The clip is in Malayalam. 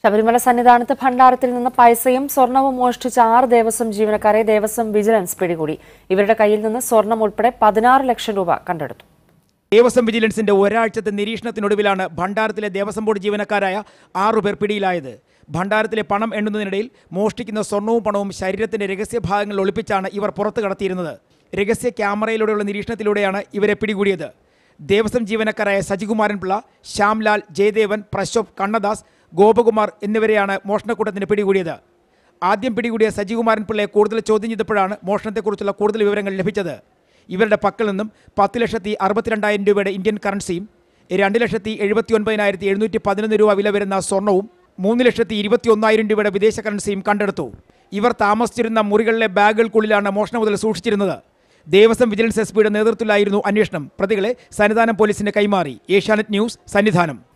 ശബരിമല സന്നിധാനത്ത് ഭണ്ഡാരത്തിൽ നിന്ന് പൈസയും സ്വർണവും മോഷ്ടിച്ച 6 ദേവസ്വം ജീവനക്കാരെ ദേവസ്വം വിജിലൻസ് പിടികൂടി. ഇവരുടെ കയ്യിൽ നിന്ന് സ്വർണം ഉൾപ്പെടെ 16 ലക്ഷം രൂപ കണ്ടെടുത്തു. ദേവസ്വം വിജിലൻസിന്റെ ഒരാഴ്ചത്തെ നിരീക്ഷണത്തിനൊടുവിലാണ് ഭണ്ഡാരത്തിലെ ദേവസ്വം ബോർഡ് ജീവനക്കാരായ 6 പേർ പിടിയിലായത്. ഭണ്ഡാരത്തിലെ പണം എണ്ണുന്നതിനിടയിൽ മോഷ്ടിക്കുന്ന സ്വർണവും പണവും ശരീരത്തിന്റെ രഹസ്യഭാഗങ്ങളിൽ ഒളിപ്പിച്ചാണ് ഇവർ പുറത്തു കടത്തിയിരുന്നത്. രഹസ്യ ക്യാമറയിലൂടെയുള്ള നിരീക്ഷണത്തിലൂടെയാണ് ഇവരെ പിടികൂടിയത്. ദേവസ്വം ജീവനക്കാരായ സജികുമാരൻ പിള്ള, ശ്യാംലാൽ, ജയദേവൻ, പ്രശോഭ്, കണ്ണദാസ്, ഗോപകുമാർ എന്നിവരെയാണ് മോഷണക്കൂട്ടത്തിന് പിടികൂടിയത്. ആദ്യം പിടികൂടിയ സജികുമാരൻ പിള്ളയെ കൂടുതൽ ചോദ്യം ചെയ്തപ്പോഴാണ് മോഷണത്തെക്കുറിച്ചുള്ള കൂടുതൽ വിവരങ്ങൾ ലഭിച്ചത്. ഇവരുടെ പക്കൽ നിന്നും 10,62,000 രൂപയുടെ ഇന്ത്യൻ കറൻസിയും 2,79,711 രൂപ വില വരുന്ന സ്വർണവും 3,21,000 രൂപയുടെ വിദേശ കറൻസിയും കണ്ടെടുത്തു. ഇവർ താമസിച്ചിരുന്ന മുറികളിലെ ബാഗുകൾക്കുള്ളിലാണ് മോഷണ മുതൽ സൂക്ഷിച്ചിരുന്നത്. ദേവസ്വം വിജിലൻസ് എസ്പിയുടെ നേതൃത്വത്തിലായിരുന്നു അന്വേഷണം. പ്രതികളെ സന്നിധാനം പോലീസിന് കൈമാറി. ഏഷ്യാനെറ്റ് ന്യൂസ്, സന്നിധാനം.